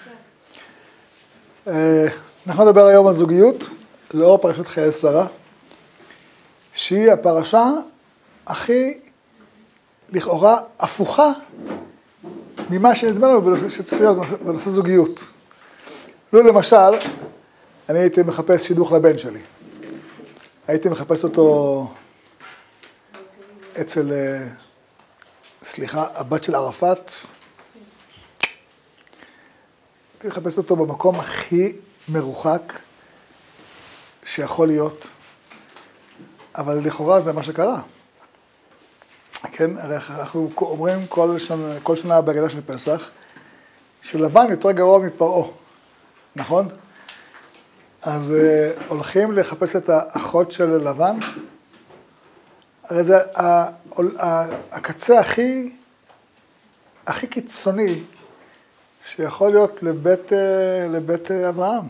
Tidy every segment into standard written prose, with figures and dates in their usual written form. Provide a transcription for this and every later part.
אנחנו נדבר היום על זוגיות, לאור פרשת חיי שרה, שהיא הפרשה הכי לכאורה הפוכה ממה שנדמה לנו שצריך להיות בנושא זוגיות. לו למשל, אני הייתי מחפש שידוך לבן שלי. הייתי מחפש אותו אצל, הבת של ערפאת. הייתי מחפש אותו במקום הכי מרוחק שיכול להיות, אבל לכאורה זה מה שקרה. כן, הרי אנחנו אומרים כל שנה בהגדה של פסח, שלבן יותר גרוע מפרעה, נכון? אז הולכים לחפש את האחות של לבן, הרי זה הקצה הכי קיצוני שיכול להיות לבית אברהם.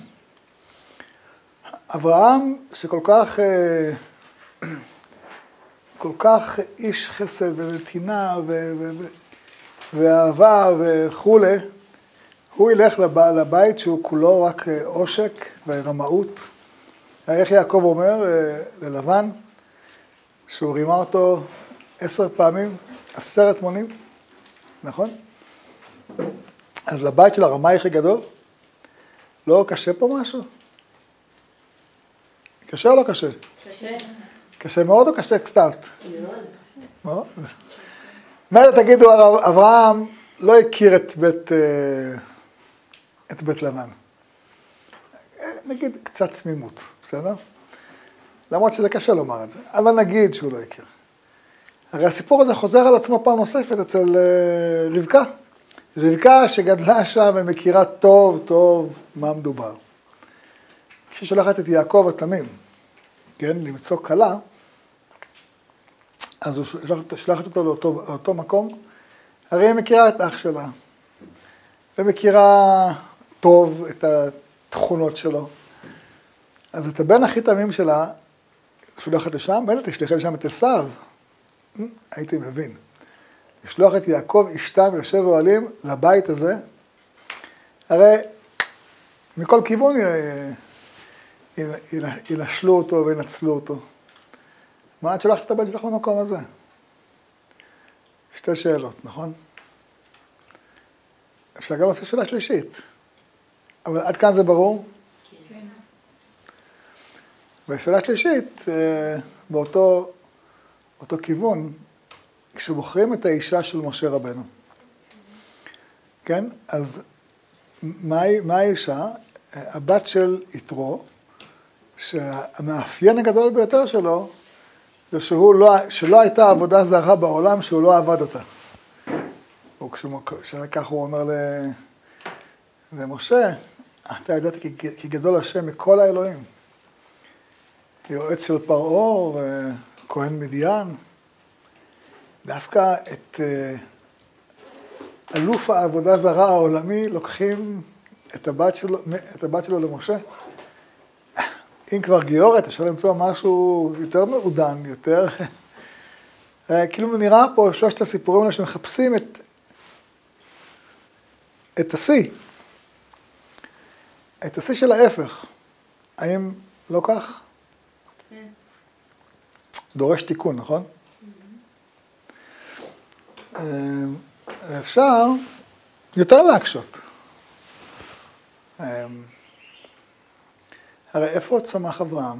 אברהם שכל כך איש חסד ונתינה ואהבה וכו', הוא ילך לבית שהוא כולו רק עושק ורמאות. איך יעקב אומר ללבן, שהוא רימה אותו 10 פעמים, 10 מונים, נכון? אז לבית של הרמאי הכי גדול, לא קשה פה משהו? קשה או לא קשה? קשה. קשה מאוד או קשה קצת? מאוד. מאוד. מילא תגידו, אברהם לא הכיר את בית לבן. נגיד קצת תמימות, בסדר? למרות שזה קשה לומר את זה, אבל נגיד שהוא לא הכיר. הרי הסיפור הזה חוזר על עצמו פעם נוספת אצל רבקה. רבקה שגדלה שם ומכירה טוב מה מדובר. כששולחת את יעקב התמים, כן, למצוא כלה, אז הוא שולחת אותו לאותו מקום, הרי היא מכירה את אח שלה, ומכירה טוב את התכונות שלו. אז את הבן הכי תמים שלה, שולחת לשם, מילא תשלחי לשם את עשיו, הייתי מבין. לשלוח את יעקב אשתם יושב אוהלים לבית הזה, הרי מכל כיוון ינשלו אותו וינצלו אותו. מה את שולחת את הבן שלך למקום הזה? 2 שאלות, נכון? אפשר גם לעשות שאלה שלישית, אבל עד כאן זה ברור? כן. והשאלה שלישית, באותו כיוון, כשבוחרים את האישה של משה רבנו. כן? אז מה האישה? הבת של יתרו, שהמאפיין הגדול ביותר שלו, זה שלא הייתה עבודה זרה בעולם שהוא לא עבד אותה. וכשכך הוא אומר למשה, אתה ידעת כי גדול השם מכל האלוהים. יועץ של פרעה וכהן מדיין. דווקא את אלוף העבודה זרה העולמי לוקחים את הבת שלו למשה. אם כבר גיורת, אפשר למצוא משהו יותר מעודן, יותר... כאילו נראה פה 3 הסיפורים האלה שמחפשים את השיא. את השיא של ההפך. האם לא כך? כן. דורש תיקון, נכון? אפשר יותר להקשות. הרי איפה צמח אברהם?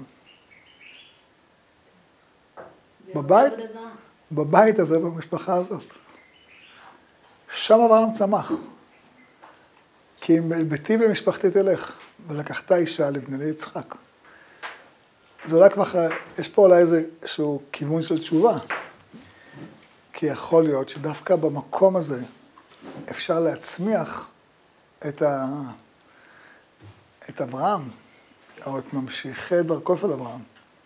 בבית הזה, במשפחה הזאת. שם אברהם צמח. כי אם ביתי ומשפחתי תלך, ולקחת אישה לבני ליצחק. זה אולי כבר, יש פה אולי איזשהו כיוון של תשובה. כי יכול להיות שדווקא במקום הזה אפשר להצמיח את אברהם, או את ממשיכי דרכו של אברהם.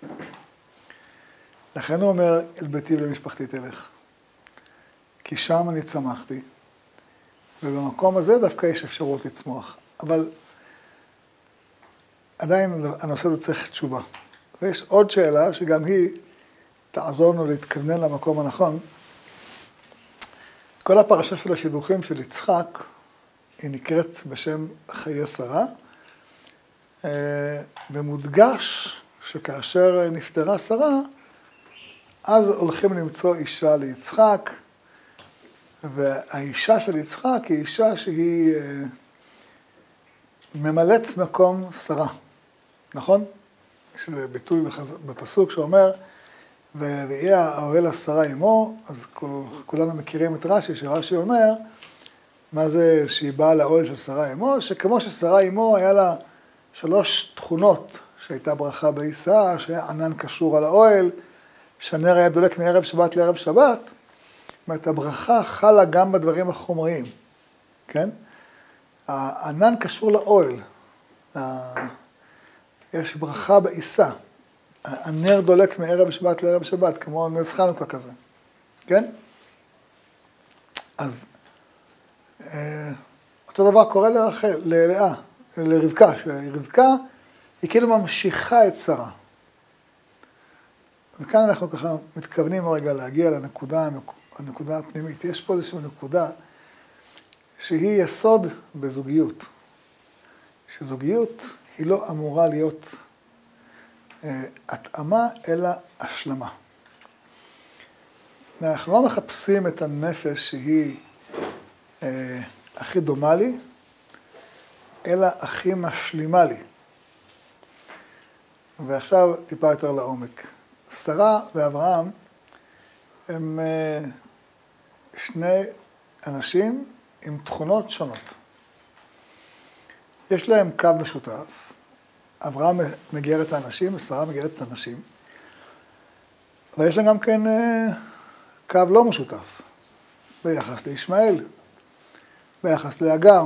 לכן הוא אומר, אל ביתי ולמשפחתי תלך. כי שם אני צמחתי, ובמקום הזה דווקא יש אפשרות לצמוח. אבל עדיין הנושא הזה צריך תשובה. ויש עוד שאלה שגם היא תעזור לנו להתכוונן למקום הנכון. כל הפרשה של השידוכים של יצחק, היא נקראת בשם חיי שרה, ומודגש שכאשר נפטרה שרה, אז הולכים למצוא אישה ליצחק, והאישה של יצחק היא אישה שהיא ממלאת מקום שרה, נכון? יש איזה ביטוי בפסוק שאומר, ויהיה האוהל השרה עמו, אז כולנו מכירים את רש"י, שרש"י אומר, מה זה שהיא באה לאוהל של שרה עמו? שכמו ששרה עמו היה לה 3 תכונות שהייתה ברכה בעיסה, שהיה ענן קשור על האוהל, שהנר היה דולק מערב שבת לערב שבת, זאת אומרת, הברכה חלה גם בדברים החומריים, כן? הענן קשור לאוהל, יש ברכה בעיסה, הנר דולק מערב שבת לערב שבת, כמו נס חנוכה כזה, כן? אז אותו דבר קורה ללאה, לרבקה, שרבקה היא כאילו ממשיכה את שרה. וכאן אנחנו ככה מתכוונים רגע להגיע לנקודה הפנימית. יש פה איזושהי נקודה שהיא יסוד בזוגיות. שזוגיות היא לא אמורה להיות התאמה, אלא השלמה. אנחנו לא מחפשים את הנפש שהיא הכי דומה לי, אלא הכי משלימה לי. ועכשיו טיפה יותר לעומק. שרה ואברהם הם 2 אנשים עם תכונות שונות. יש להם קו משותף. אברהם מגייר את האנשים, ושרה מגיירת את האנשים. אבל יש להם גם כן קו לא משותף. ביחס לישמעאל, ביחס להגר.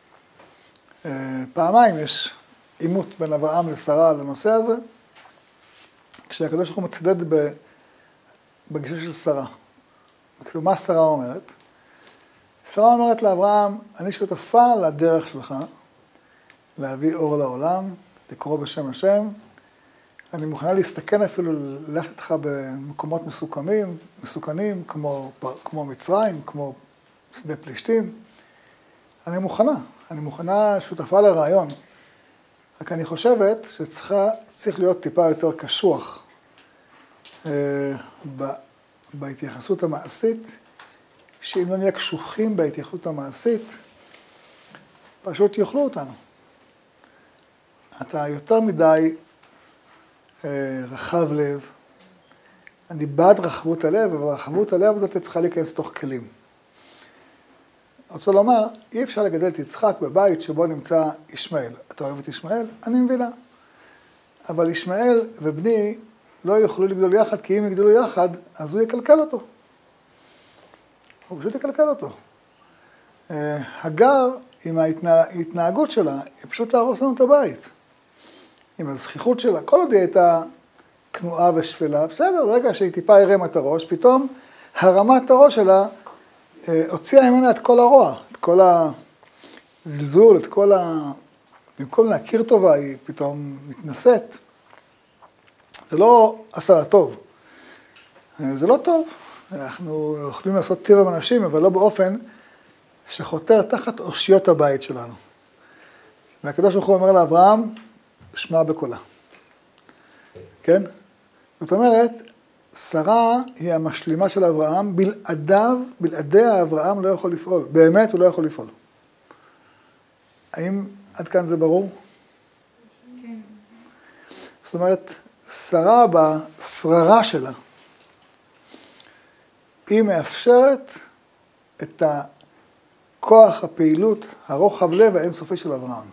פעמיים יש עימות בין אברהם לשרה לנושא הזה, כשהקדוש ברוך הוא מצדד בגישה של שרה. כאילו, מה שרה אומרת? שרה אומרת לאברהם, אני שותפה לדרך שלך, להביא אור לעולם, לקרוא בשם השם. אני מוכנה להסתכן אפילו, ללכת איתך במקומות מסוכנים, כמו מצרים, כמו שדה פלישתים. אני מוכנה שותפה לרעיון. רק אני חושבת שצריך להיות טיפה יותר קשוח בהתייחסות המעשית, שאם לא נהיה קשוחים בהתייחסות המעשית, פשוט יאכלו אותנו. אתה יותר מדי רחב לב. אני בעד רחבות הלב, אבל רחבות הלב הזאת צריכה להיכנס לתוך כלים. אני רוצה לומר, אי אפשר לגדל את יצחק בבית שבו נמצא ישמעאל. אתה אוהב את ישמעאל? אני מבינה. אבל ישמעאל ובני לא יוכלו לגדול יחד, כי אם יגדלו יחד, אז הוא יקלקל אותו. הוא פשוט יקלקל אותו. הגר, עם ההתנהגות שלה, היא פשוט להרוס לנו את הבית. עם הזכיחות שלה, כל עוד היא הייתה כנועה ושפלה, בסדר, רגע שהיא טיפה הרמה את הראש, פתאום הרמת הראש שלה הוציאה ממנה את כל הרוע, את כל הזלזול, את כל במקום להכיר טובה, היא פתאום מתנשאת. זה לא עשה לה טוב. זה לא טוב. אנחנו יכולים לעשות טבע באנשים, אבל לא באופן שחותר תחת אושיות הבית שלנו. והקדוש ברוך הוא אומר לאברהם, שמע בקולה. כן? זאת אומרת, שרה היא המשלימה של אברהם, בלעדיה אברהם לא יכול לפעול. באמת הוא לא יכול לפעול. האם עד כאן זה ברור? כן. זאת אומרת, שרה בשררה שלה, היא מאפשרת את הכוח הפעילות, הרוחב לב האינסופי של אברהם.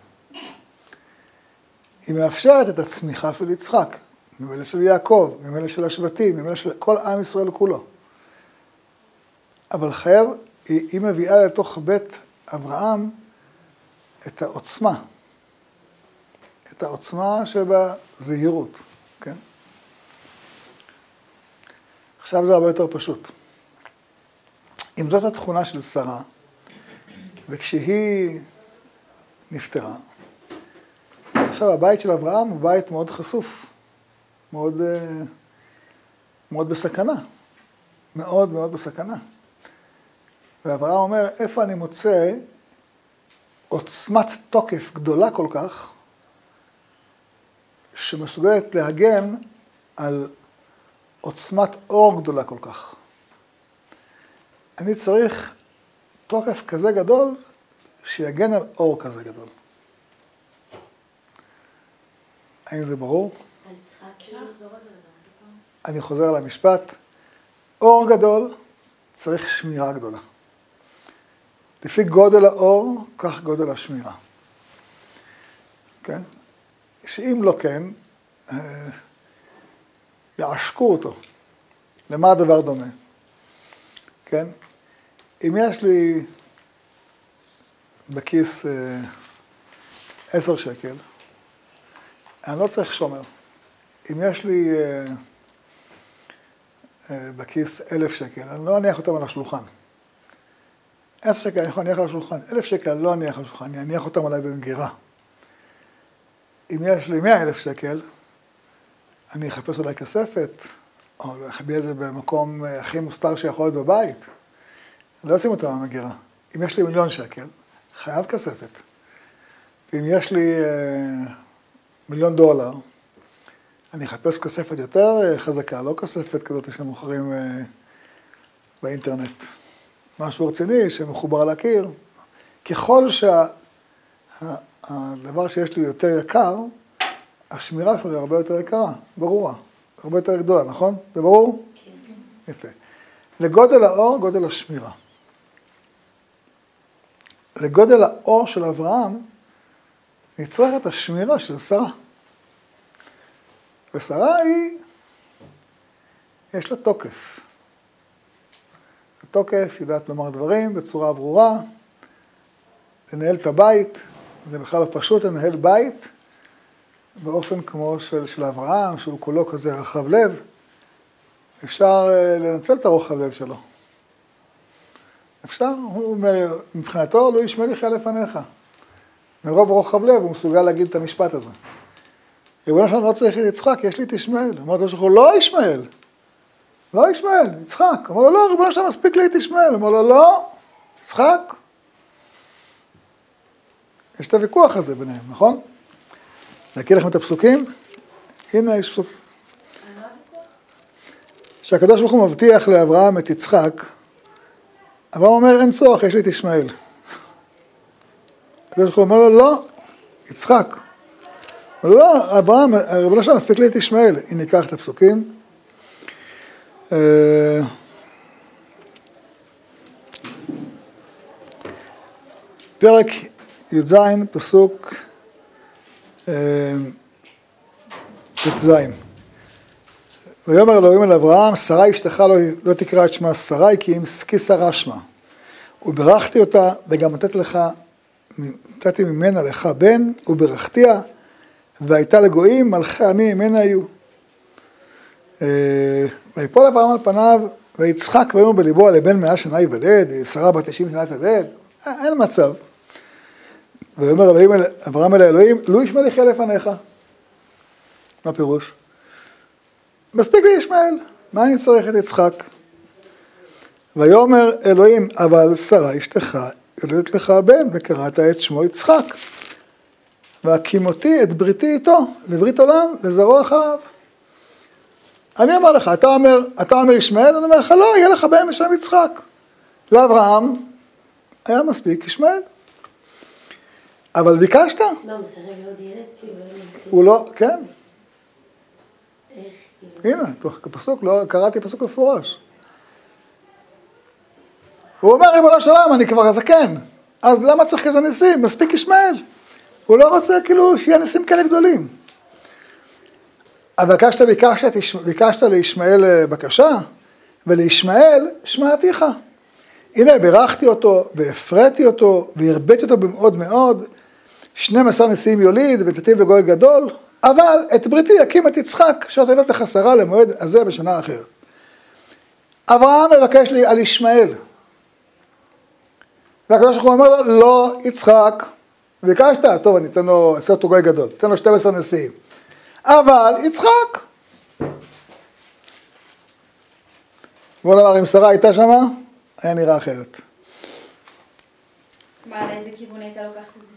היא מאפשרת את הצמיחה של יצחק, ממילא של יעקב, ממילא של השבטים, ממילא של כל עם ישראל כולו. אבל היא מביאה לתוך בית אברהם את העוצמה. את העוצמה שבזהירות, כן? עכשיו זה הרבה יותר פשוט. אם זאת התכונה של שרה, וכשהיא נפטרה, אז עכשיו הבית של אברהם הוא בית מאוד חשוף, מאוד בסכנה, מאוד בסכנה. ואברהם אומר, איפה אני מוצא עוצמת תוקף גדולה כל כך, שמסוגלת להגן על עוצמת אור גדולה כל כך. אני צריך תוקף כזה גדול, שיגן על אור כזה גדול. האם זה ברור? אני חוזר על המשפט. אור גדול צריך שמירה גדולה. לפי גודל האור, כך גודל השמירה. כן? שאם לא כן, יעשקו אותו. למה הדבר דומה? כן? אם יש לי בכיס 10 שקל, אני לא צריך שומר. אם יש לי בכיס 1,000 שקל, אני לא אניח אותם על השולחן. 10 שקל אני יכול להניח על השולחן, 1,000 שקל אני לא אניח על השולחן, אני אניח אותם עליי במגירה. אם יש לי 100,000 שקל, אני אחפש אולי כספת, או אחביא את זה במקום הכי מוסתר שיכול להיות בבית. לא אשים אותם במגירה. אם יש לי 1,000,000 שקל, חייב כספת. ואם יש לי $1,000,000, אני אחפש כספת יותר חזקה, לא כספת כזאת שמוכרים באינטרנט. משהו רציני שמחובר על הקיר. ככל שהדבר שיש לי יותר יקר, השמירה שלו היא הרבה יותר יקרה, ברורה. הרבה יותר גדולה, נכון? זה ברור? כן. יפה. לגודל האור, גודל השמירה. לגודל האור של אברהם, נצרכת השמירה של שרה. ושרה יש לה תוקף. התוקף יודעת לומר דברים בצורה ברורה, לנהל את הבית, זה בכלל לא פשוט לנהל בית, באופן כמו של אברהם, שהוא כולו כזה רחב לב, אפשר לנצל את הרוחב לב שלו. אפשר, הוא אומר, מבחינתו לא ישמע לי חיה לפניך. מרוב רוחב לב הוא מסוגל להגיד את המשפט הזה. ריבונו שלנו לא צריך את יצחק, יש לי את ישמעאל. אמר לו שהוא לא ישמעאל. לא ישמעאל, יצחק. אמר לו לא, ריבונו שלנו מספיק לי את ישמעאל. אמר לו לא, יצחק. יש את הוויכוח הזה ביניהם, נכון? להקריא לכם את הפסוקים? הנה יש פסוקים. שהקדוש ברוך הוא מבטיח לאברהם את יצחק, אברהם אומר אין צורך, יש לי את ישמעאל. הקדוש ברוך הוא אומר לו לא, יצחק. אבל לא, אברהם, ריבונו שלנו מספיק לי את ישמעאל. הנה ניקח את הפסוקים. פרק י"ז, פסוק ט"ז. ויאמר אלוהים אל אברהם, שרה אשתך לא תקרא את שמה שרי, כי שרה שמה. וברכתי אותה, וגם נתתי ממנה לך בן, וברכתיה, והייתה לגויים, מלכי עמי ממנה היו. ויפול אברהם על פניו, ויצחק ויאמר בליבו, על בן 100 שנה יוולד, שרה בת 90 שנה תלד, אין מצב. ויאמר אברהם אל האלוהים, לא ישמע לי חיה לפניך. מה פירוש? מספיק לי ישמעאל, מה אני צריך את יצחק? ויאמר אלוהים, אבל שרה אשתך יולדת לך בן, וקראת את שמו יצחק. והקימותי את בריתי איתו, לברית עולם, לזרוע אחריו. אני אומר לך, אתה אומר ישמעאל, אני אומר לך, לא, יהיה לך בן בשם יצחק. לאברהם היה מספיק ישמעאל. אבל ביקשת? לא, מסרב לעוד ילד, כאילו לא ילד. הוא לא, כן. איך, הנה, תוך פסוק, לא, קראתי פסוק מפורש. הוא אומר, ריבונו של עולם, אני כבר זקן. אז למה צריך כזה ניסים? מספיק ישמעאל. הוא לא רוצה כאילו שיהיה ניסים כאלה גדולים. אבל ביקשת לישמעאל בקשה, ולישמעאל שמעתיך. הנה, בירכתי אותו, והפרעתי אותו, והרביתי אותו במאוד מאוד, 12 נשיאים יוליד, ונתתי לגוי גדול, אבל את בריתי יקים את יצחק, שתולד לך שרה למועד הזה בשנה אחרת. אברהם מבקש לי על ישמעאל. והקדוש ברוך הוא אומר לו, לא יצחק, ביקשת, טוב, אני אתן לו, אעשה אותו גוי גדול, אתן לו 12 נשיאים. אבל יצחק. בוא נאמר, אם שרה הייתה שמה, היה נראה אחרת. מה, לאיזה כיוון הייתה לוקחת את זה?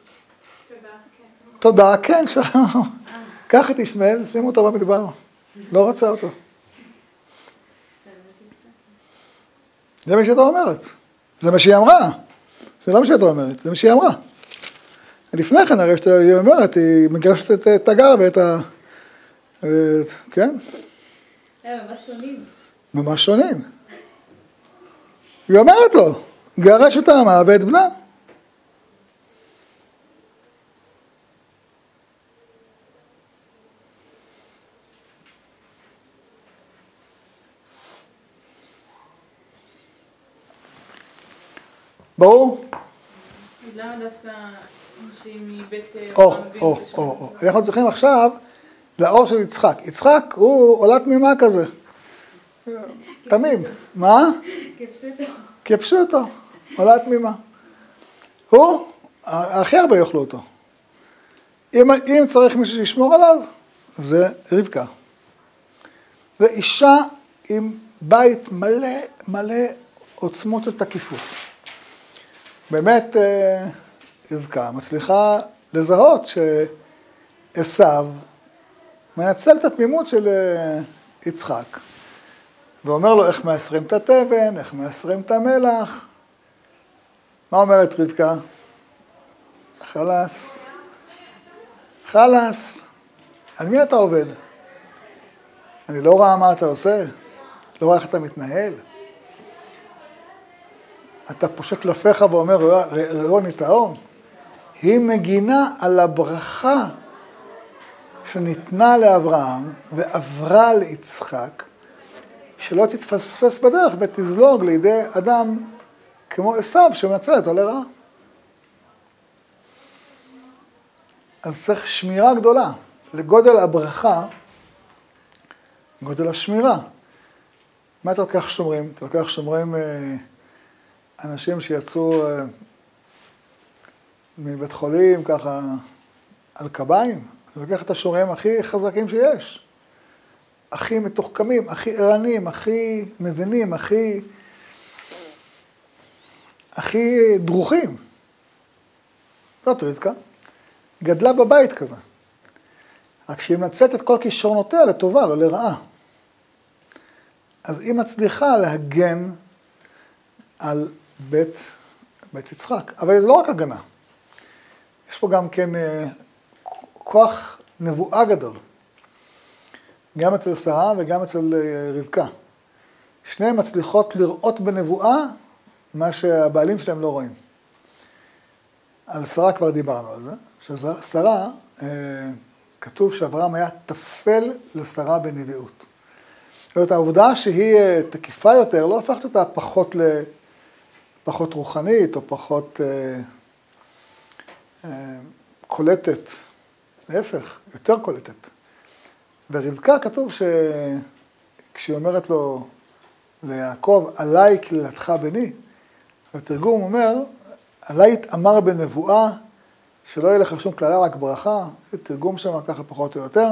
תודה, כן, קח את ישמעאל, שימו אותו במדבר. לא רצה אותו. זה מה שאתה אומרת. זה מה שהיא אמרה. זה לא מה שאתה אומרת, זה מה שהיא אמרה. לפני כן, הרי שהיא אומרת, היא מגרשת את הגר ואת ה... כן? ממש שונים. ממש שונים. היא אומרת לו, גרש את האמה ואת בנה. ברור? אז למה דווקא שהיא מבית... אנחנו צריכים עכשיו לאור של יצחק. יצחק הוא עולה תמימה כזה. תמים. מה? כפשוטו. כפשוטו. עולה תמימה. הוא, הכי הרבה יאכלו אותו. אם צריך מישהו שישמור עליו, זה רבקה. זה אישה עם בית מלא מלא עוצמות ותקיפות. באמת רבקה מצליחה לזהות שעשיו מנצל את התמימות של יצחק, ואומר לו איך מאסרים את התבן, איך מאסרים את המלח. מה אומרת רבקה? חלאס. חלאס. על מי אתה עובד? אני לא רואה מה אתה עושה, לא רואה איך אתה מתנהל. אתה פושט לפיך ואומר, ראוני טהור. היא מגינה על הברכה שניתנה לאברהם ועברה ליצחק, שלא תתפספס בדרך ותזלוג לידי אדם כמו עשיו שמנצל אותו לרעה. אז צריך שמירה גדולה לגודל הברכה, גודל השמירה. מה אתה לוקח שומרים? אתה לוקח שומרים אנשים שיצאו מבית חולים ככה על קביים. אתה לוקח את השומרים הכי חזקים שיש. הכי מתוחכמים, הכי ערנים, הכי מבינים, הכי דרוכים. זאת רבקה. גדלה בבית כזה. רק שהיא מנצלת את כל כישרונותיה לטובה, לא לרעה. אז היא מצליחה להגן על בית יצחק. אבל זה לא רק הגנה. יש פה גם כן כוח נבואה גדול. גם אצל שרה וגם אצל רבקה. שניהם מצליחות לראות בנבואה מה שהבעלים שלהם לא רואים. על שרה כבר דיברנו על זה. ששרה, כתוב שאברהם היה תפל לשרה בנביאות. זאת אומרת, העובדה שהיא תקיפה יותר, לא הופכת אותה פחות רוחנית או פחות קולטת. להפך, יותר קולטת. ורבקה כתוב שכשהיא אומרת לו ליעקב, עליי כלילתך בני, התרגום אומר, עליי התאמר בנבואה, שלא יהיה לך שום כללה, רק ברכה. זה תרגום שם ככה פחות או יותר.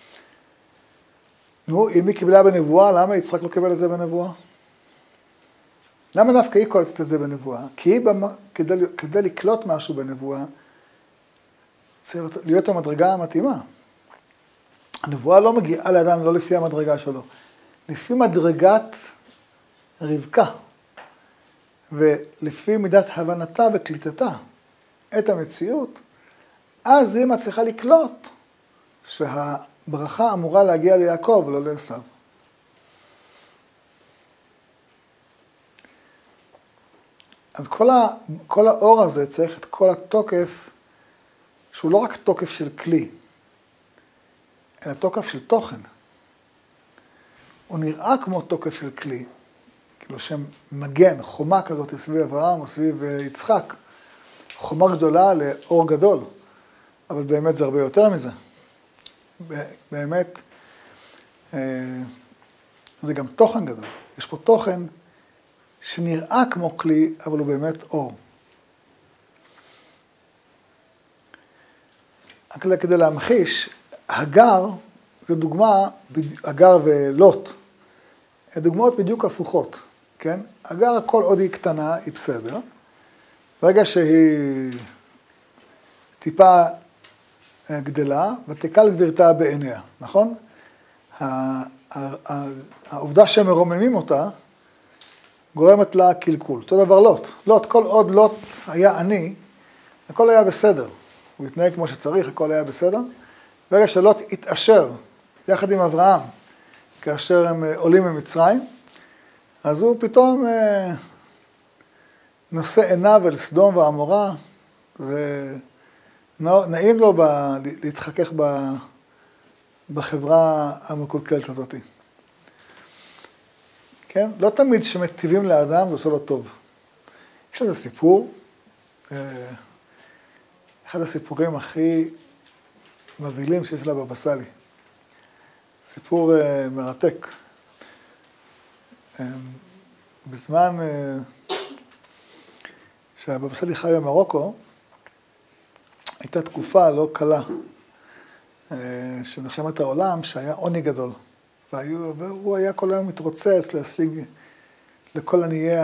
נו, אם היא קיבלה בנבואה, למה יצחק לא קיבל את זה בנבואה? למה דווקא היא קולטת את זה בנבואה? כי היא, כדי לקלוט משהו בנבואה, צריך להיות המדרגה המתאימה. הנבואה לא מגיעה לאדם לא לפי המדרגה שלו, לפי מדרגת רבקה, ולפי מידת הבנתה וקליטתה את המציאות, אז היא מצליחה לקלוט שהברכה אמורה להגיע ליעקב ולא לעשיו. אז כל האור הזה צריך את כל התוקף, שהוא לא רק תוקף של כלי, אלא תוקף של תוכן. הוא נראה כמו תוקף של כלי, כאילו שמגן, חומה כזאת סביב אברהם או סביב יצחק, חומה גדולה לאור גדול, אבל באמת זה הרבה יותר מזה. באמת, זה גם תוכן גדול. יש פה תוכן שנראה כמו כלי, אבל הוא באמת אור. רק כדי להמחיש, הגר, זו דוגמה, הגר ולוט, דוגמאות בדיוק הפוכות, כן? הגר, כל עוד היא קטנה, היא בסדר. ברגע שהיא טיפה גדלה, ותקל גבירתה בעיניה, נכון? העובדה שמרוממים אותה, גורמת לה קלקול. אותו דבר לוט. לוט, כל עוד לוט היה עני, הכל היה בסדר. הוא התנהג כמו שצריך, הכל היה בסדר. ברגע שלוט התעשר יחד עם אברהם, כאשר הם עולים ממצרים, אז הוא פתאום נושא עיניו אל סדום ועמורה, ונעים לו להתחכך בחברה המקולקלת הזאת. כן? לא תמיד שמטיבים לאדם, זה עושה לו טוב. יש איזה סיפור, אחד הסיפורים הכי מבהילים שיש לבבא סאלי. סיפור מרתק. בזמן שהבבא סאלי חי במרוקו, הייתה תקופה לא קלה של מלחמת העולם, שהיה עוני גדול. והוא היה כל היום מתרוצץ להשיג לכל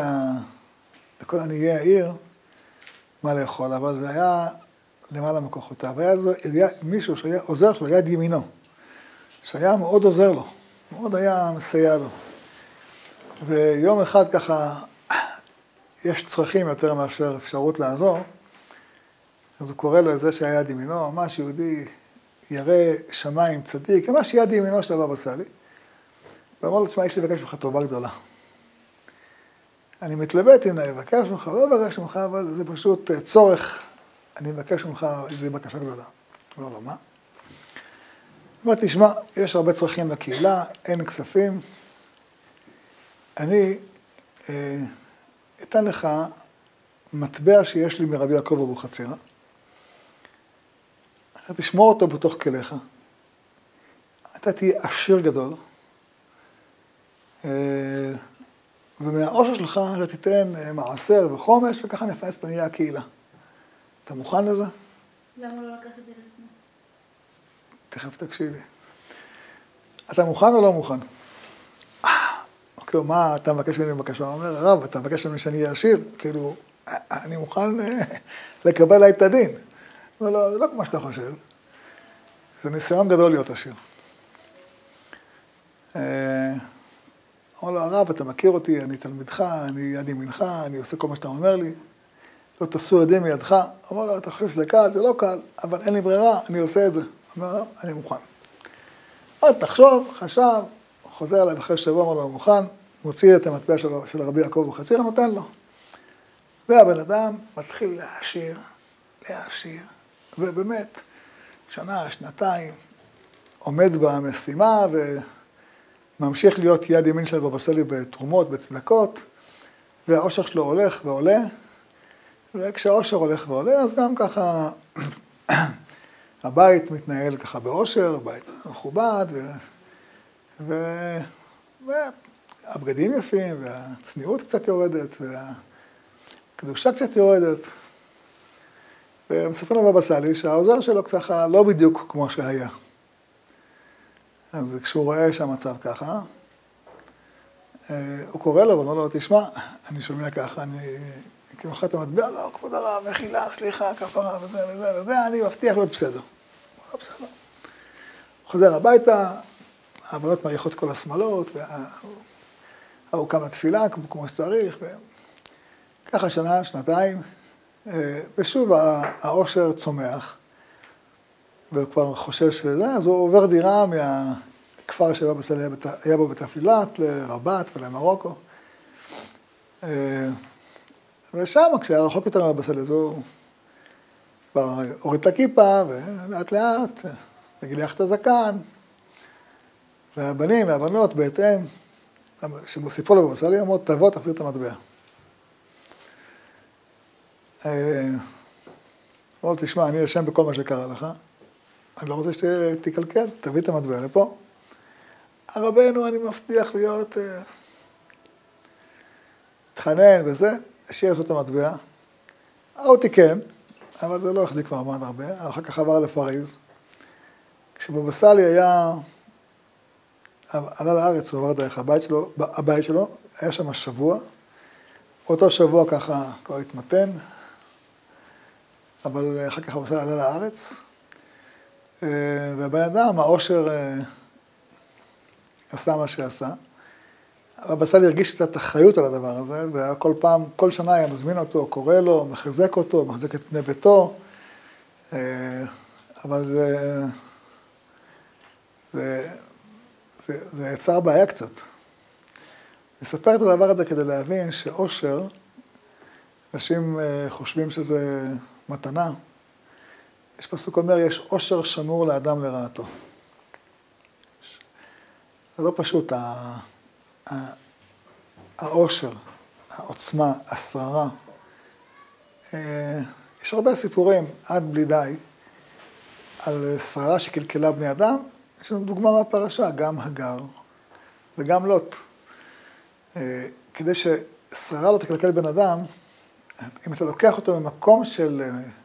עניי העיר מה לאכול, אבל זה היה למעלה מכוחותיו. היה מישהו שהיה עוזר שלו, יד ימינו, שהיה מאוד עוזר לו, מאוד היה מסייע לו. ויום אחד ככה, יש צרכים יותר מאשר אפשרות לעזור, אז הוא קורא לו את זה שהיה יד ימינו, ממש יהודי ירא שמיים צדיק, ממש יד ימינו של הבבא סאלי. ואמר לו, תשמע, יש לי לבקש ממך טובה גדולה. אני מתלבט אם אני אבקש ממך או לא אבקש ממך, אבל זה פשוט צורך, אני מבקש ממך איזו בקשה גדולה. הוא אומר לו, מה? הוא אומר, תשמע, יש הרבה צרכים לקהילה, אין כספים. אני אתן לך מטבע שיש לי מרבי יעקב אבוחצירא. אתה תשמור אותו בתוך כליך. אתה תהיה עשיר גדול. ומהעושר שלך אתה תיתן מעשר וחומש, וככה נפנס את עניי הקהילה. אתה מוכן לזה? למה לא לקח את זה לעצמו? תכף תקשיבי. אתה מוכן או לא מוכן? כאילו, מה אתה מבקש ממני בבקשה? הוא אומר, הרב, אתה מבקש ממני שאני אהיה עשיר? כאילו, אני מוכן לקבל לה את הדין. אבל לא, זה לא כמו שאתה חושב. זה ניסיון גדול להיות עשיר. אמר לו, הרב, אתה מכיר אותי, אני תלמידך, אני יד ימינך, אני עושה כל מה שאתה אומר לי. לא תסור ידי מידך. אמר לו, אתה חושב שזה קל? זה לא קל, אבל אין לי ברירה, אני עושה את זה. אמר, הרב, אני מוכן. עוד תחשוב, חשב, חוזר אליי אחרי שבוע, אמר לו, מוכן, מוציא את המטבע של רבי יעקב אבוחצירא, נותן לו. והבן אדם מתחיל להעשיר, ובאמת, שנה, שנתיים, עומד במשימה וממשיך להיות יד ימין של הבבא סאלי בתרומות, בצדקות, והעושר שלו הולך ועולה, וכשהעושר הולך ועולה, אז גם ככה הבית מתנהל ככה בעושר, הבית מכובד, והבגדים יפים, והצניעות קצת יורדת, והקדושה קצת יורדת. ומספרים לבבא סאלי שהעוזר שלו ככה לא בדיוק כמו שהיה. אז כשהוא רואה שהמצב ככה, הוא קורא לו ואומר לו, תשמע, אני שומע ככה, אני כמוך את המטבע, לא, כבוד הרב, מחילה, סליחה, כפרה, וזה וזה וזה, אני מבטיח להיות בסדר. לא בסדר. הוא חוזר הביתה, הבנות מריחות כל השמאלות, והוא קם לתפילה כמו שצריך, וככה שנה, שנתיים, ושוב העושר צומח, והוא כבר חושש שזה, אז הוא עובר דירה מהכפר שבבא סאלי היה בו בתפלילת, לרבת ולמרוקו. ושם, כשהיה רחוק יותר מבבא סאלי, אז הוא כבר הוריד את הכיפה, ולאט לאט, וגילח את הזקן, והבנים והבנות בהתאם, שמוסיפו לבבא סאלי, אמרו, תבוא, תחזיר את המטבע. אמרו, תשמע, אני אשם בכל מה שקרה לך, אני לא רוצה שתקלקל, תביא את המטבע לפה. הרבנו, אני מבטיח להיות, תחנן וזה, השאיר לעשות את המטבע. הוא תיקן, אבל זה לא החזיק מעמד הרבה, אחר כך עבר לפריז. כשבבא סאלי עלה לארץ, הוא עבר דרך הבית שלו, היה שם שבוע, אותו שבוע ככה כבר התמתן, אבל אחר כך בבא סאלי עלה לארץ, והבן אדם, העושר עשה מה שעשה. אבל בסל הרגיש קצת אחריות על הדבר הזה, וכל פעם, כל שנה היה מזמין אותו, קורא לו, מחזק אותו, מחזק את בני ביתו, אבל זה יצר בעיה קצת. נספר את הדבר הזה כדי להבין שעושר, אנשים חושבים שזה מתנה. יש פסוק אומר, יש עושר שמור לאדם לרעתו. זה לא פשוט, העושר, העוצמה, השררה. יש הרבה סיפורים, עד בלי די, על שררה שקלקלה בני אדם. יש לנו דוגמה מהפרשה, גם הגר וגם לוט. כדי ששררה לא תקלקל בן אדם, אם אתה לוקח אותו ממקום של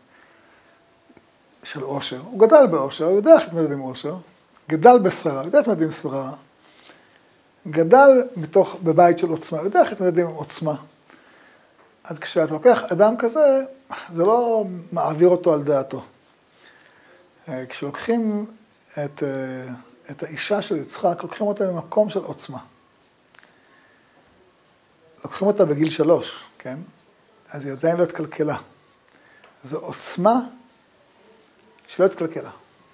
עושר, הוא גדל בעושר, הוא יודע איך להתמודד עם עושר, גדל בשררה, הוא יודע איך להתמודד עם שררה, גדל בבית של עוצמה, הוא יודע איך להתמודד עם עוצמה. אז כשאתה לוקח אדם כזה, זה לא מעביר אותו על דעתו. כשלוקחים את האישה של יצחק, לוקחים אותה ממקום של עוצמה. לוקחים אותה בגיל 3, כן? אז היא עדיין לא התקלקלה. זו עוצמה שלא התקלקלה.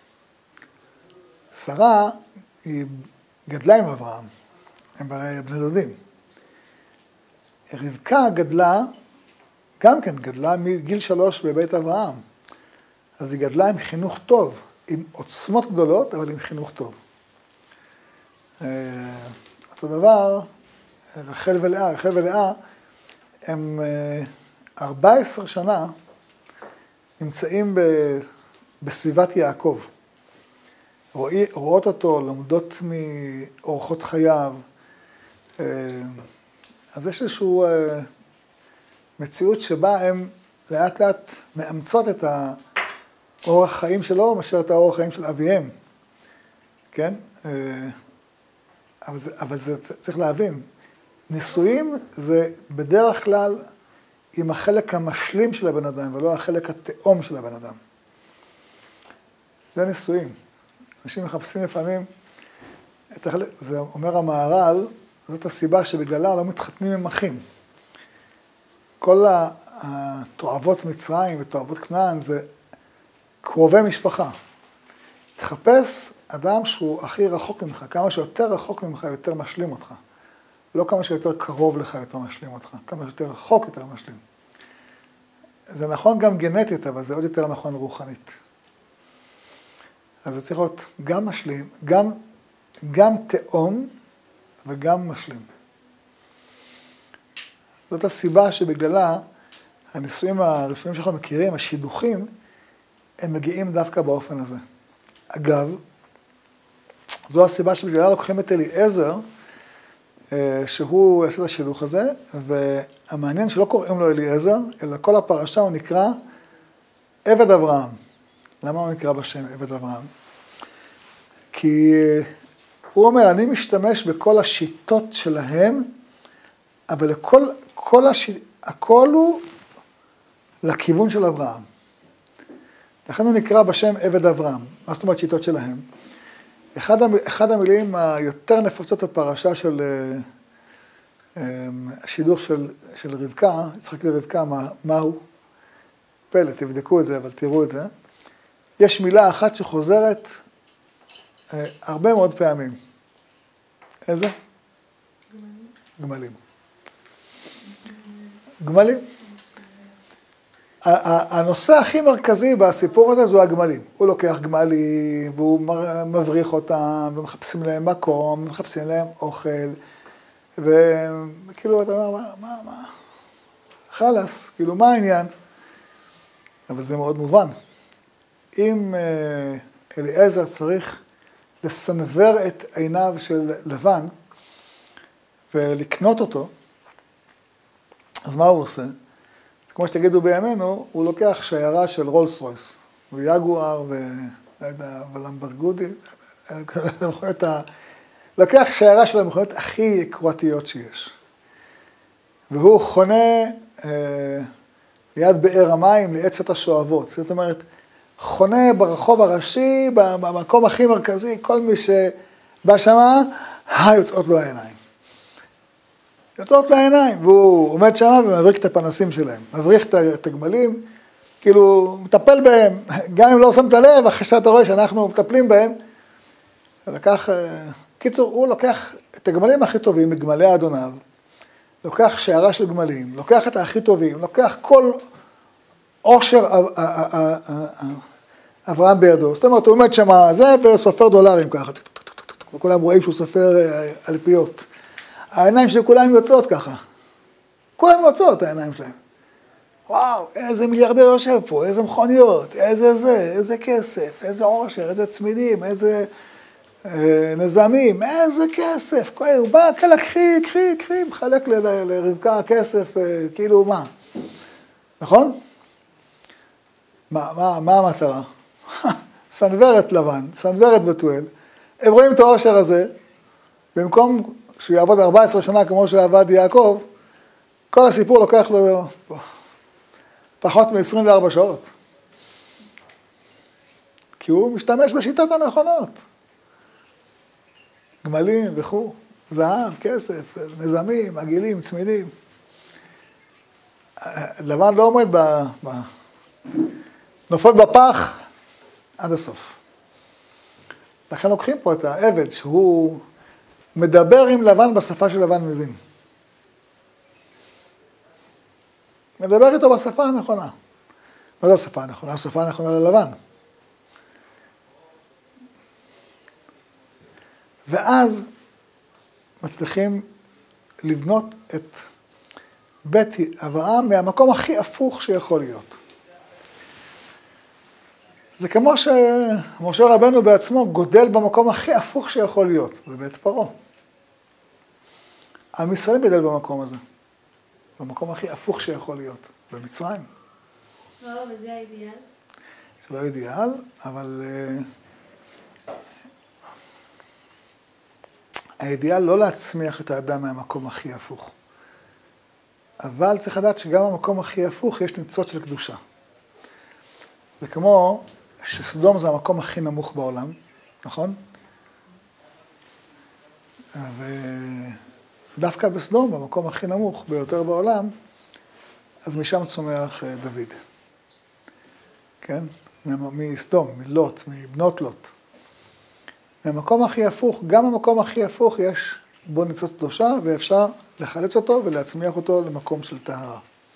שרה היא גדלה עם אברהם, הם בני דודים. רבקה גדלה, גם כן גדלה מגיל 3 בבית אברהם. אז היא גדלה עם חינוך טוב, עם עוצמות גדולות, אבל עם חינוך טוב. אותו דבר, רחל ולאה, הם 14 שנה נמצאים בסביבת יעקב. רואות אותו, לומדות מאורחות חייו. אז יש איזושהי מציאות שבה הם לאט לאט מאמצות את האורח חיים שלו, מאשר את האורח חיים של אביהם. כן? אבל זה צריך להבין. נישואים זה בדרך כלל עם החלק המשלים של הבן אדם, ולא החלק התאום של הבן אדם. זה נישואים. אנשים מחפשים לפעמים את החלק, זה אומר המהר"ל, זאת הסיבה שבגללה לא מתחתנים עם אחים. כל התועבות מצרים ותועבות כנען זה קרובי משפחה. תחפש אדם שהוא הכי רחוק ממך, כמה שיותר רחוק ממך יותר משלים אותך. לא כמה שיותר קרוב לך יותר משלים אותך, כמה שיותר רחוק יותר משלים. זה נכון גם גנטית, אבל זה עוד יותר נכון רוחנית. אז זה צריך להיות גם משלים, גם תאום וגם משלים. זאת הסיבה שבגללה הנישואים הראשונים שאנחנו מכירים, השידוכים, הם מגיעים דווקא באופן הזה. אגב, זו הסיבה שבגללה לוקחים את אליעזר, שהוא עשה את השידוך הזה, והמעניין שלא קוראים לו אליעזר, אלא כל הפרשה הוא נקרא עבד אברהם. למה הוא נקרא בשם עבד אברהם? כי הוא אומר, אני משתמש בכל השיטות שלהם, אבל הכל הוא לכיוון של אברהם. לכן הוא נקרא בשם עבד אברהם. מה זאת אומרת שיטות שלהם? אחד המילים היותר נפוצות בפרשה של השידוך של רבקה, יצחק ורבקה, מהו? פלא, תבדקו את זה, אבל תראו את זה. יש מילה אחת שחוזרת הרבה מאוד פעמים. איזה? גמלים. גמלים. הנושא הכי מרכזי בסיפור הזה זו הגמלים. הוא לוקח גמלים, והוא מבריח אותם, ומחפשים להם מקום, ומחפשים להם אוכל, וכאילו אתה אומר, מה? חלס, כאילו מה העניין? אבל זה מאוד מובן. אם אליעזר צריך לסנבר את עיניו של לבן, ולקנות אותו, אז מה הוא עושה? כמו שתגידו בימינו, הוא לוקח שיירה של רולס רויס, ויגואר ולמברגודי, לוקח שיירה של המכוניות הכי יקרותיות שיש. והוא חונה ליד באר המים לעצת השואבות. זאת אומרת, חונה ברחוב הראשי, במקום הכי מרכזי, כל מי שבא שמה, יוצאות לו העיניים. יוצאות לו העיניים, והוא עומד שמה ומבריק את הפנסים שלהם. מבריך את הגמלים, כאילו, מטפל בהם, גם אם לא שמת לב, אחרי שאתה רואה שאנחנו מטפלים בהם. ולקח, קיצור, הוא לוקח את הגמלים הכי טובים, מגמלי אדוניו, לוקח שערה של גמלים, לוקח את הכי טובים, לוקח כל עושר אברהם בידו. זאת אומרת, הוא עומד שמה זה וסופר דולרים ככה, וכולם רואים שהוא סופר אלפיות. העיניים של כולם יוצאות ככה. כולם יוצאות העיניים שלהם. וואו, איזה מיליארדר יושב פה, איזה מכוניות, איזה כסף, איזה עושר, איזה צמידים, איזה נזמים, איזה כסף. הוא בא, כאלה, קחי, מחלק לרבקה כסף, כאילו מה? נכון? מה המטרה? סנוורת לבן, סנוורת בתואל. הם רואים את העושר הזה, במקום שהוא יעבוד 14 שנה כמו שעבד יעקב, כל הסיפור לוקח לו פחות מ-24 שעות. כי הוא משתמש בשיטות הנכונות. גמלים וכו', זהב, כסף, נזמים, עגילים, צמידים. לבן לא עומד נופל בפח עד הסוף. לכן לוקחים פה את העבד שהוא מדבר עם לבן בשפה של לבן מבין. מדבר איתו בשפה הנכונה. מה זו השפה הנכונה? השפה הנכונה ללבן. ואז מצליחים לבנות את בית אברהם מהמקום הכי הפוך שיכול להיות. זה כמו שמשה רבנו בעצמו גודל במקום הכי הפוך שיכול להיות, בבית פרעה. עם ישראל גדל במקום הזה, במקום הכי הפוך שיכול להיות, במצרים. לא, וזה האידיאל? זה לא אידיאל, אבל האידיאל לא להצמיח את האדם מהמקום הכי הפוך. אבל צריך לדעת שגם במקום הכי הפוך יש ניצוץ של קדושה. זה כמו שסדום זה המקום הכי נמוך בעולם, נכון? ודווקא בסדום, במקום הכי נמוך ביותר בעולם, אז משם צומח דוד. כן? מסדום, מלוט, מבנות לוט. מהמקום הכי הפוך, גם במקום הכי הפוך יש בו ניצוץ קדושה, ואפשר לחלץ אותו ולהצמיח אותו למקום של טהרה.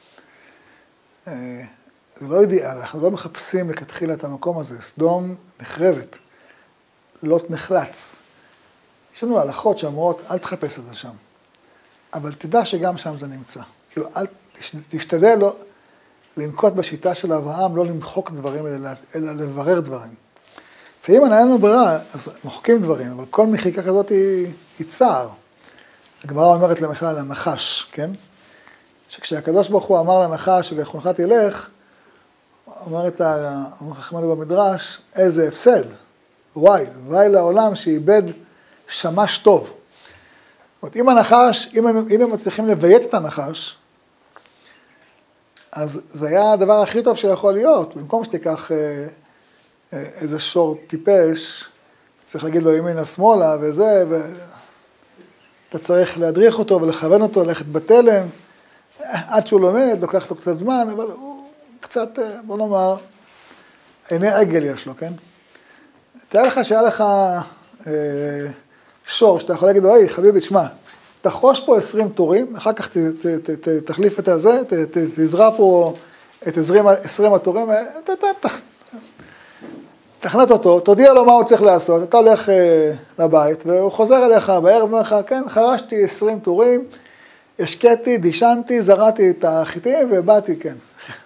זה לא אידיאל, אנחנו לא מחפשים לכתחילה את המקום הזה. סדום נחרבת, לוט נחלץ. יש לנו הלכות שאומרות, אל תחפש את זה שם. אבל תדע שגם שם זה נמצא. כאילו, תשתדל לא לנקוט בשיטה של אברהם, לא למחוק דברים, אלא לברר דברים. ואם אין לנו ברירה, אז מוחקים דברים, אבל כל מחיקה כזאת היא צער. הגמרא אומרת למשל על הנחש, כן? שכשהקדוש ברוך הוא אמר לנחש שלחונך תלך, אומרת חכמנו במדרש, איזה הפסד, וואי לעולם שאיבד שמש טוב. זאת אומרת, אם הנחש, אם הם מצליחים לביית את הנחש, אז זה היה הדבר הכי טוב שיכול להיות. במקום שתיקח איזה שור טיפש, צריך להגיד לו ימינה שמאלה וזה, ואתה צריך להדריך אותו ולכוון אותו, ללכת בתלם, עד שהוא לומד, לוקח לו קצת זמן, אבל הוא קצת, בוא נאמר, עיני עגל יש לו, כן? תראה לך שהיה לך שור, שאתה יכול להגיד לו, היי, חביבי, תשמע, תחרוש פה 20 תורים, אחר כך תחליף את הזה, תזרע פה את 20 התורים, תכנת אותו, תודיע לו מה הוא צריך לעשות, אתה הולך לבית, והוא חוזר אליך בערב, אומר לך, כן, חרשתי 20 תורים, השקעתי, דישנתי, זרעתי את החיטים ובאתי, כן.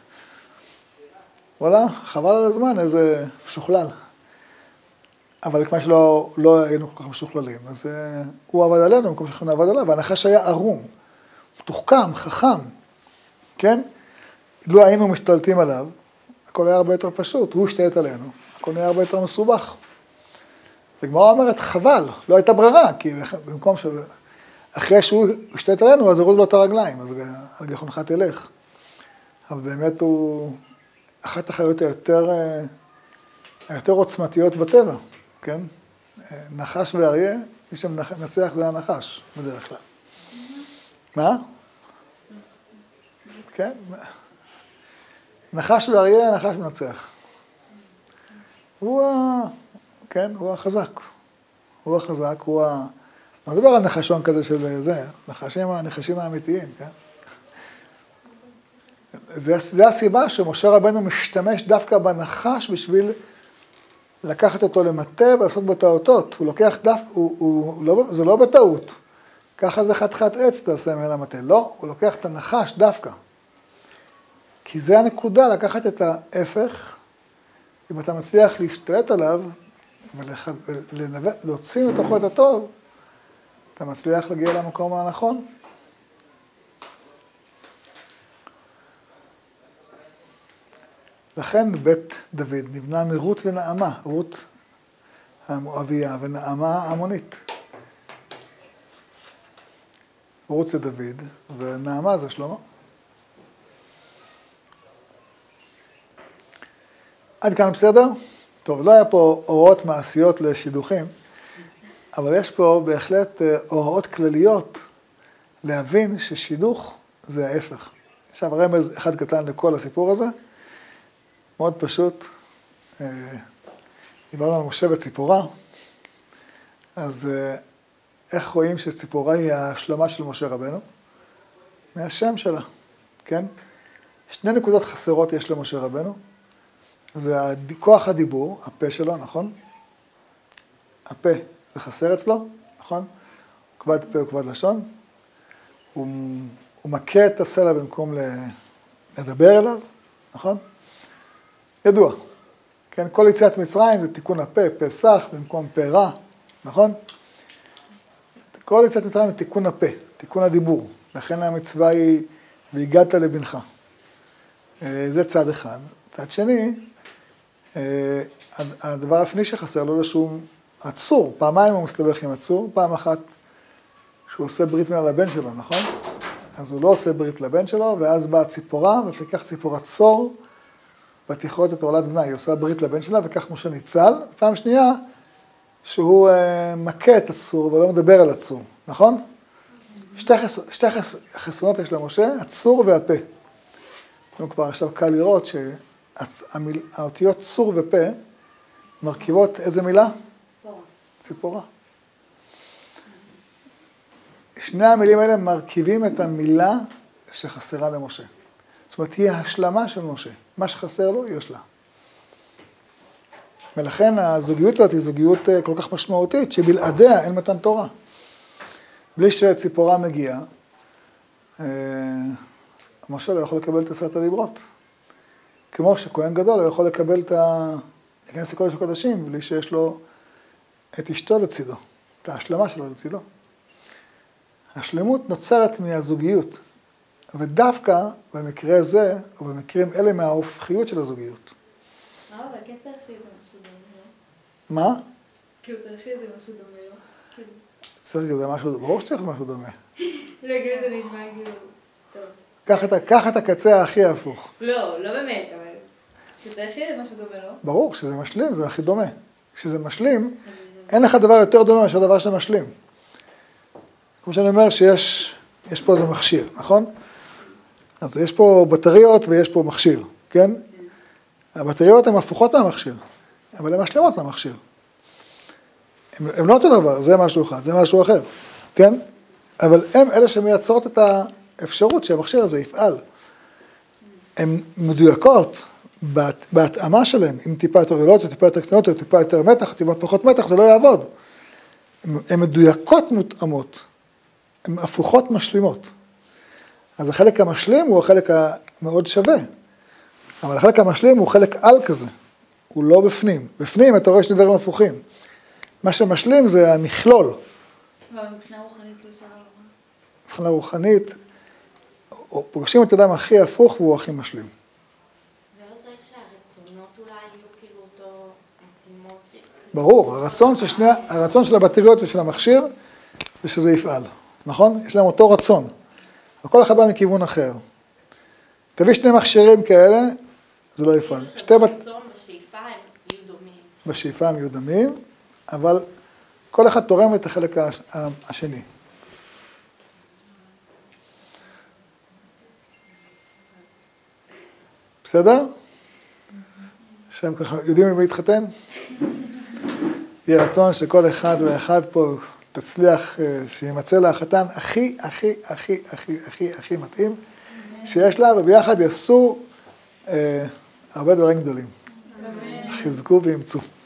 וואלה, חבל על הזמן, איזה משוכלל. אבל כמו שלא היינו כל כך משוכללים, אז הוא עבד עלינו, במקום שאנחנו נעבד עליו, והנחש היה ערום, מתוחכם, חכם, כן? לא היינו משתלטים עליו, הכל היה הרבה יותר פשוט, הוא השתלט עלינו, הכל היה הרבה יותר מסובך. הגמרא אומרת, חבל, לא הייתה ברירה, כי במקום אחרי שהוא השתלט עלינו, אז הורידו לו את הרגליים, אז על גחונך תלך. אבל באמת הוא אחת החיות היותר היותר עוצמתיות בטבע, כן? נחש ואריה, מי שמנצח זה הנחש, בדרך כלל. מה? כן? נחש ואריה, הנחש מנצח. כן, הוא החזק. הוא החזק, הוא ה... לא מדבר על נחשון כזה של זה, הנחשים האמיתיים, כן? זה הסיבה שמשה רבנו משתמש דווקא בנחש בשביל לקחת אותו למטה ולעשות בו טעותות. הוא לוקח זה לא בטעות. ככה זה חתיכת עץ תעשה מעל המטה. לא, הוא לוקח את הנחש דווקא. כי זה הנקודה, לקחת את ההפך, אם אתה מצליח להשתלט עליו, ולהוציא מתוכו את הטוב, אתה מצליח להגיע למקום הנכון. לכן בית דוד נבנה מרות ונעמה, רות המואביה ונעמה העמונית. רות זה דוד ונעמה זה שלמה. עד כאן בסדר? טוב, לא היה פה הוראות מעשיות לשידוכים, אבל יש פה בהחלט הוראות כלליות להבין ששידוך זה ההפך. עכשיו רמז אחד קטן לכל הסיפור הזה, מאוד פשוט, דיברנו על משה וציפורה, אז איך רואים שציפורה היא ההשלמה של משה רבנו? מהשם שלה, כן? 2 נקודות חסרות יש למשה רבנו, זה כוח הדיבור, הפה שלו, נכון? הפה זה חסר אצלו, נכון? כבד פה וכבד לשון, הוא מכה את הסלע במקום לדבר אליו, נכון? ידוע, כן? כל יציאת מצרים זה תיקון הפה, פסח במקום פה רע, נכון? כל יציאת מצרים זה תיקון הפה, תיקון הדיבור, לכן המצווה היא והגעת לבנך. זה צד אחד. צד שני, הדבר הפני שחסר לו זה שהוא עצור, פעמיים הוא מסתבך עם עצור, פעם אחת שהוא עושה ברית מילה לבן שלו, נכון? אז הוא לא עושה ברית לבן שלו, ואז באה ציפורה, ותיקח ציפורה צור, ותכרות את עולת בנה, היא עושה ברית לבן שלה, וכך משה ניצל. פעם שנייה, שהוא מכה את הצור, ולא מדבר על הצור, נכון? שתי חסרונות יש למשה, הצור והפה. כבר עכשיו קל לראות שהאותיות צור ופה מרכיבות איזה מילה? ציפורה. שני המילים האלה מרכיבים את המילה שחסרה למשה. זאת אומרת, היא ההשלמה של משה. מה שחסר לו, יש לה. ולכן הזוגיות הזאת היא זוגיות כל כך משמעותית, שבלעדיה אין מתן תורה. בלי שציפורה מגיעה, משה לא יכול לקבל את 10 הדיברות. כמו שכהן גדול לא יכול לקבל להיכנס לקודש הקודשים, בלי שיש לו את אשתו לצידו, את ההשלמה שלו לצידו. השלמות נוצרת מהזוגיות, ודווקא במקרה זה, או במקרים אלה מההופכיות של הזוגיות. כן צריך שזה משהו דומה, לא? מה? כאילו צריך שזה משהו דומה, לא? צריך שזה משהו דומה, ברור שצריך משהו דומה. לא, כאילו זה נשמע כאילו, טוב. קח את הקצה הכי הפוך. לא באמת, אבל שצריך שזה משהו דומה, לא? ברור, כשזה משלים זה הכי דומה. כשזה משלים, אין לך דבר יותר דומה מאשר דבר שמשלים. כמו שאני אומר שיש פה איזה מכשיר, נכון? אז יש פה בטריות ויש פה מכשיר, כן? הבטריות הן הפוכות מהמכשיר, אבל הן משלימות למכשיר. הן לא אותו דבר, זה משהו אחד, זה משהו אחר, כן? אבל הן אלה שמייצרות את האפשרות שהמכשיר הזה יפעל. הן מדויקות בהתאמה שלהן, אם טיפה יותר גדולות, או טיפה יותר קטנות, או טיפה יותר מתח, או טיפה פחות מתח, זה לא יעבוד. הן מדויקות מותאמות, הן הפוכות משלימות. אז החלק המשלים הוא החלק המאוד שווה, אבל החלק המשלים הוא חלק על כזה, הוא לא בפנים. בפנים אתה רואה שני דברים הפוכים. מה שמשלים זה המכלול. אבל מבחינה רוחנית לא שרה לו. מבחינה רוחנית, פוגשים את האדם הכי הפוך והוא הכי משלים. ולא צריך שהרצונות אולי יהיו כאילו אותו מתאימות. ברור, הרצון של הבטריות ושל המכשיר זה שזה יפעל, נכון? יש להם אותו רצון. וכל אחד בא מכיוון אחר. תביא 2 מכשירים כאלה, זה לא יפעל. הרצון בשאיפה הם יהיו דומים. בשאיפה הם יהיו דמים, אבל כל אחד תורם את החלק השני. בסדר? שהם ככה יודעים עם מי להתחתן? יהיה רצון שכל אחד ואחד פה תצליח, שימצא לה החתן הכי, הכי, הכי, הכי, הכי, הכי מתאים שיש לה, וביחד יעשו הרבה דברים גדולים. חזקו וימצאו.